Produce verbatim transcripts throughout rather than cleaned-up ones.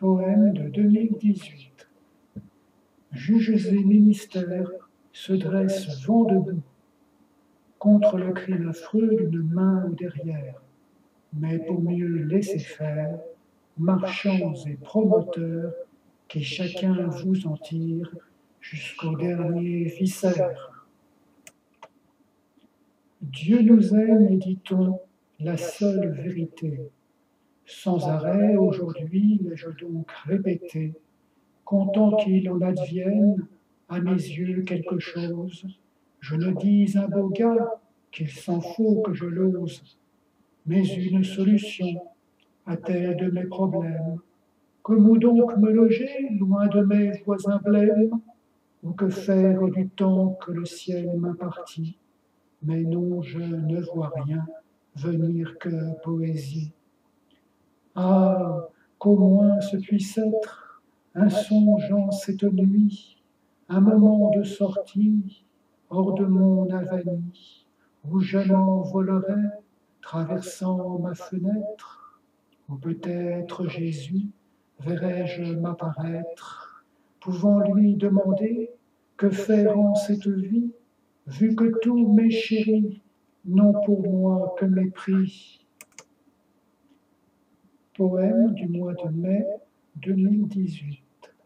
Poème de deux mille dix-huit. Juges et ministères se dressent vent debout contre le crime affreux d'une main au derrière. Mais pour mieux laisser faire, marchands et promoteurs, qui chacun vous en tire jusqu'au dernier viscère. Dieu nous aime, et dit-on, la seule vérité. Sans arrêt, aujourd'hui, l'ai-je donc répété, content qu'il en advienne, à mes yeux, quelque chose. Je ne dis un beau gars, qu'il s'en faut que je l'ose, mais une solution à tel de mes problèmes. Comment donc me loger, loin de mes voisins blêmes, ou que faire du temps que le ciel m'impartit? Mais non, je ne vois rien venir que poésie. Ah, qu'au moins ce puisse être un songe en cette nuit, un moment de sortie hors de mon avanie, où je m'envolerai traversant ma fenêtre, ou peut-être Jésus verrai-je m'apparaître, pouvant lui demander que faire en cette vie, vu que tous mes chéris n'ont pour moi que mépris. Poème du mois de mai deux mille dix-huit.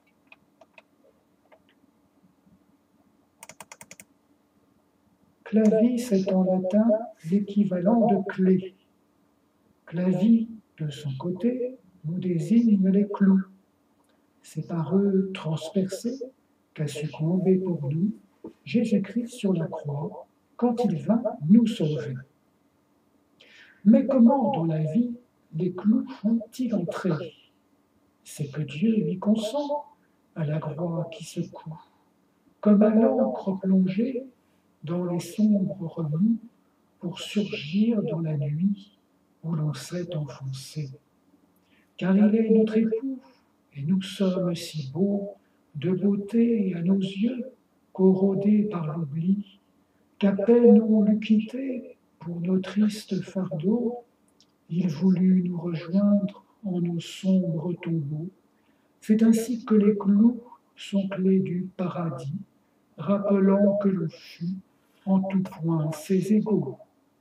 Clavis est en latin l'équivalent de clé. Clavis, de son côté, nous désigne les clous. C'est par eux transpercés qu'a succombé pour nous Jésus-Christ sur la croix quand il vint nous sauver. Mais comment dans la vie les clous font-ils entrer? C'est que Dieu y consent à la croix qui secoue, comme à l'encre plongée dans les sombres remous pour surgir dans la nuit où l'on s'est enfoncé. Car il est notre époux, et nous sommes si beaux, de beauté à nos yeux, corrodés par l'oubli, qu'à peine on l'eut quitté pour nos tristes fardeaux, il voulut nous rejoindre en nos sombres tombeaux. C'est ainsi que les clous sont clés du paradis, rappelant que l'on fut en tout point ses égaux.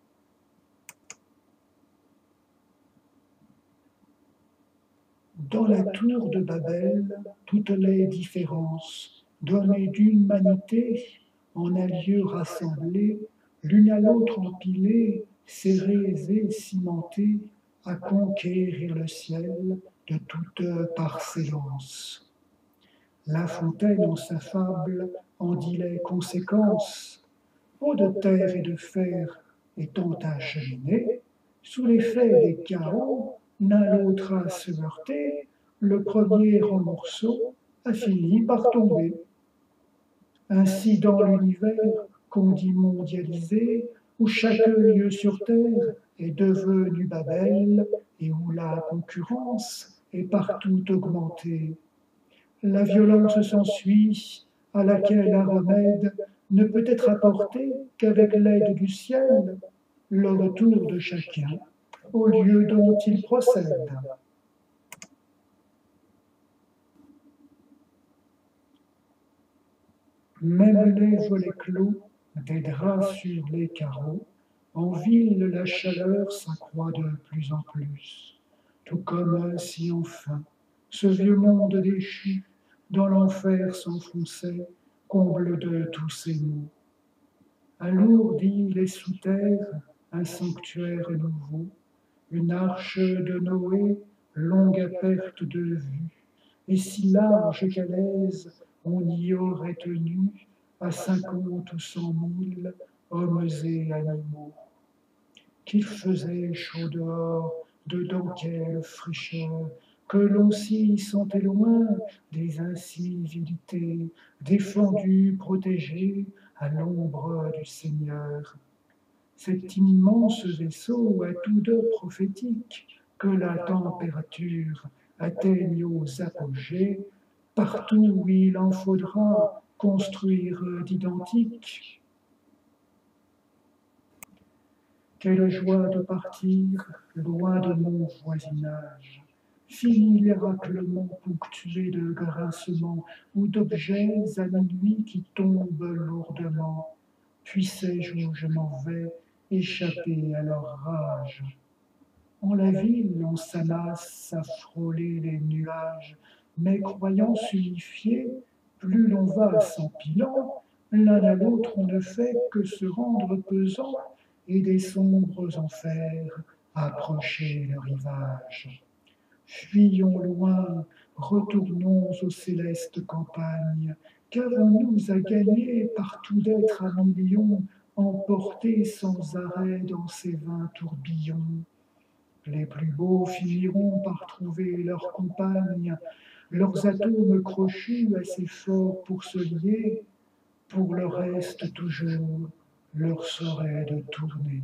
Dans la tour de Babel, toutes les différences, données d'humanité, en un lieu rassemblé, l'une à l'autre empilées, serrées et cimentées, à conquérir le ciel de toute parcellence. La Fontaine, en sa fable, en dit les conséquences. Eau de terre et de fer étant acheminées, sous l'effet des chaos, l'un l'autre à se heurter, le premier en morceaux a fini par tomber. Ainsi dans l'univers qu'on dit mondialisé, où chaque lieu sur terre est devenu Babel, et où la concurrence est partout augmentée. La violence s'ensuit, à laquelle un remède ne peut être apporté qu'avec l'aide du ciel, le retour de chacun au lieu dont il procède. Même les volets clos, des draps sur les carreaux, en ville la chaleur s'accroît de plus en plus, tout comme si enfin ce vieux monde déchu dans l'enfer s'enfonçait, comble de tous ces maux. Alourdit les sous-terres, un sanctuaire nouveau, une arche de Noé, longue à perte de vue, et si large qu'à l'aise on y aurait tenu à cinquante ou cent mille hommes et animaux. Qu'il faisait chaud dehors, dedans quelle fraîcheur, que l'on s'y sentait loin des incivilités, défendu, protégé à l'ombre du Seigneur. Cet immense vaisseau a tout de prophétique, que la température atteigne aux apogées, partout où il en faudra construire d'identique. Quelle joie de partir loin de mon voisinage, Fini les raclements ponctués de grincements ou d'objets à minuit qui tombent lourdement. Puissais-je où je m'en vais échapper à leur rage? En la ville, on s'amasse à frôler les nuages, mais croyant s'unifier, plus l'on va s'empilant, l'un à l'autre on ne fait que se rendre pesant, et des sombres enfers approcher le rivage. Fuyons loin, retournons aux célestes campagnes, qu'avons-nous à gagner partout d'être à millions, emportés sans arrêt dans ces vains tourbillons? Les plus beaux finiront par trouver leur compagne, leurs atomes crochus assez forts pour se lier, pour le reste toujours leur serait de tourner.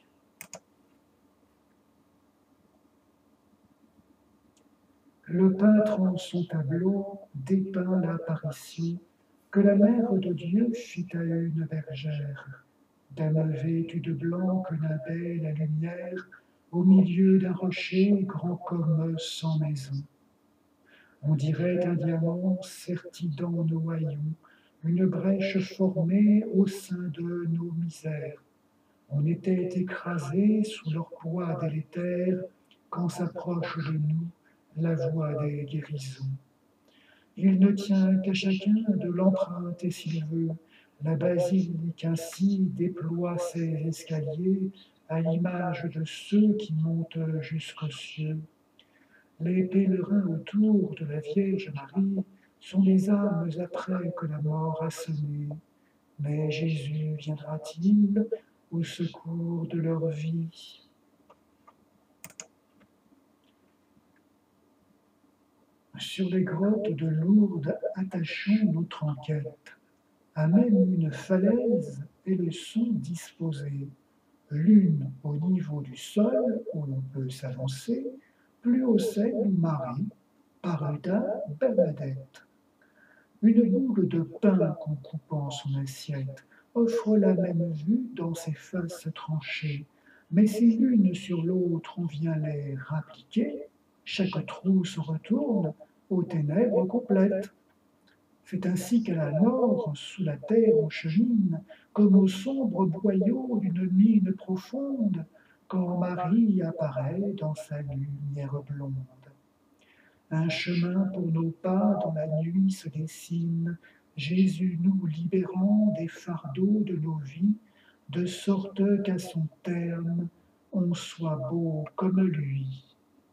Le peintre en son tableau dépeint l'apparition que la mère de Dieu fit à une bergère, dame vêtue de blanc que nimbait la lumière, au milieu d'un rocher grand comme cent maisons. On dirait un diamant serti dans nos haillons, une brèche formée au sein de nos misères. On était écrasés sous leur poids délétère quand s'approche de nous la voie des guérisons. Il ne tient qu'à chacun de l'emprunter s'il veut. La basilique ainsi déploie ses escaliers à l'image de ceux qui montent jusqu'aux cieux. Les pèlerins autour de la Vierge Marie sont les âmes après que la mort a sonné. Mais Jésus viendra-t-il au secours de leur vie? Sur les grottes de Lourdes, attachons notre enquête. À même une falaise, elles sont disposées, l'une au niveau du sol, où l'on peut s'avancer, plus haut celle où Marie, Paruta, Bernadette. Une boule de pain qu'en coupant son assiette offre la même vue dans ses faces tranchées, mais si l'une sur l'autre on vient les rappliquer, chaque trou se retourne aux ténèbres complètes. C'est ainsi qu'à la nord, sous la terre on chemine, comme au sombre boyau d'une mine profonde, quand Marie apparaît dans sa lumière blonde. Un chemin pour nos pas dans la nuit se dessine, Jésus nous libérant des fardeaux de nos vies, de sorte qu'à son terme, on soit beau comme lui.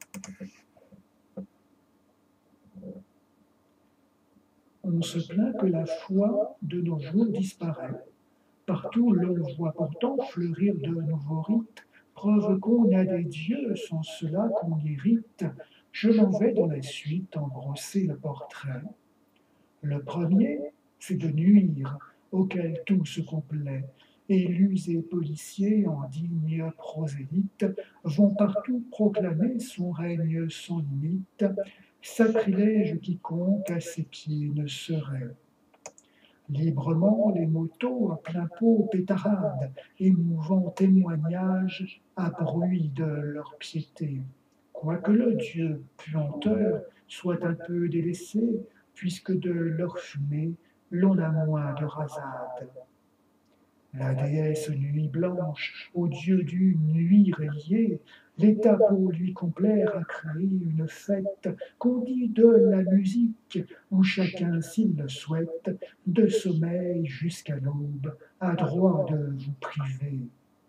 On se plaint que la foi de nos jours disparaît. Partout l'on voit pourtant fleurir de nouveaux rites, preuve qu'on a des dieux sans cela qu'on irrite. Je m'en vais dans la suite embrosser le portrait. Le premier, c'est de nuire, auquel tout se complaît. Élus et policiers en dignes prosélytes vont partout proclamer son règne sans limite. Sacrilège quiconque à ses pieds ne serait. Librement les motos à plein pot pétaradent, émouvant témoignage à bruit de leur piété. Quoique le Dieu puanteur soit un peu délaissé, puisque de leur fumée l'on a moins de rasade. La déesse Nuit Blanche, au dieu du nuit reliée, l'État pour lui complaire a créé une fête qu'on dit de la musique, où chacun, s'il le souhaite, de sommeil jusqu'à l'aube, a droit de vous priver.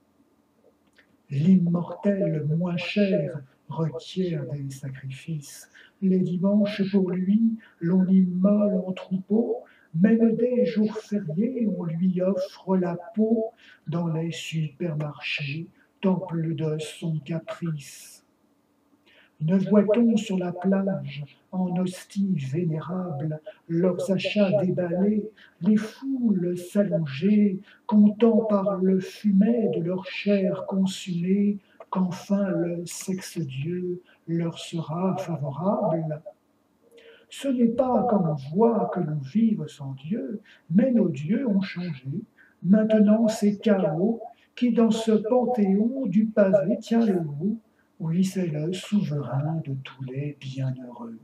L'immortel moins cher requiert des sacrifices. Les dimanches pour lui, l'on immole en troupeau, même des jours fériés, on lui offre la peau dans les supermarchés, temple de son caprice. Ne voit-on sur la plage, en hosties vénérables, leurs achats déballés, les foules s'allonger, comptant par le fumet de leur chair consumée, qu'enfin le sexe-dieu leur sera favorable? Ce n'est pas comme on voit que l'on vive sans Dieu, mais nos dieux ont changé. Maintenant c'est chaos qui dans ce panthéon du pavé tient le haut, Oui, c'est le souverain de tous les bienheureux.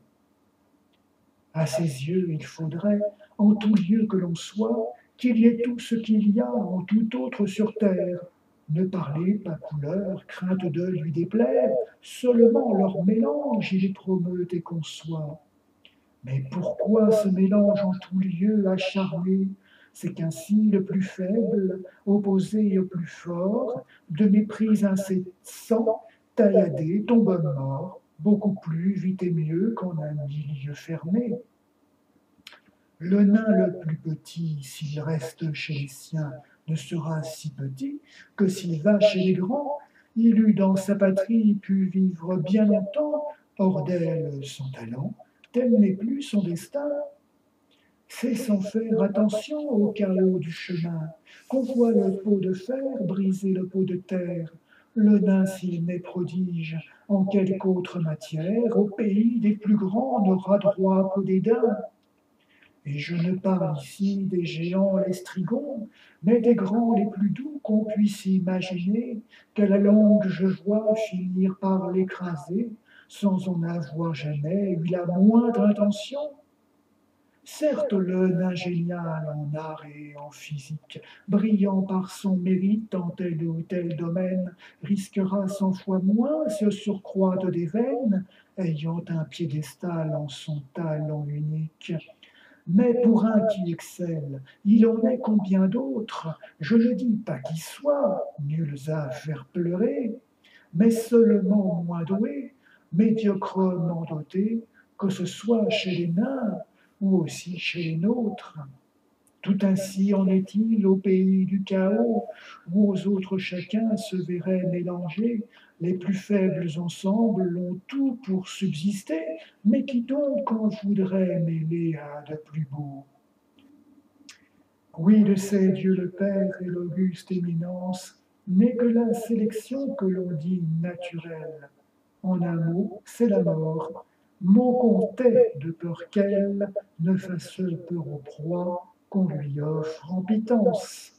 À ses yeux, il faudrait, en tout lieu que l'on soit, qu'il y ait tout ce qu'il y a en tout autre sur terre. Ne parler pas couleur, crainte de lui déplaire, seulement leur mélange il promeut et conçoit. Mais pourquoi ce mélange en tout lieu acharné? C'est qu'ainsi le plus faible, opposé au plus fort, de mépris incessant, tailladé, tombe mort, beaucoup plus vite et mieux qu'en un milieu fermé. Le nain le plus petit, s'il reste chez les siens, ne sera si petit que s'il va chez les grands, il eût dans sa patrie pu vivre bien longtemps, hors d'elle son talent, tel n'est plus son destin. C'est sans faire attention au chaos du chemin qu'on voit le pot de fer briser le pot de terre. Le nain, s'il n'est prodige en quelque autre matière, au pays des plus grands n'aura droit qu'au dédain. Et je ne parle ici des géants lestrigons, mais des grands les plus doux qu'on puisse imaginer, que la longue je vois finir par l'écraser, sans en avoir jamais eu la moindre intention. Certes, le nain génial en art et en physique, brillant par son mérite dans tel ou tel domaine, risquera cent fois moins ce surcroît des veines, ayant un piédestal en son talent unique. Mais pour un qui excelle, il en est combien d'autres, je ne dis pas qu'ils soient nuls à faire pleurer, mais seulement moins doués, médiocrement dotés, que ce soit chez les nains ou aussi chez les nôtres. Tout ainsi en est-il au pays du chaos, où aux autres chacun se verrait mélanger, les plus faibles ensemble ont tout pour subsister, mais qui donc en voudrait mêler à de plus beaux? Oui, de ces Dieu le Père et l'auguste éminence n'est que la sélection que l'on dit naturelle. En un mot, c'est la mort, mot qu'on tait de peur qu'elle ne fasse peur aux proies qu'on lui offre en pitance.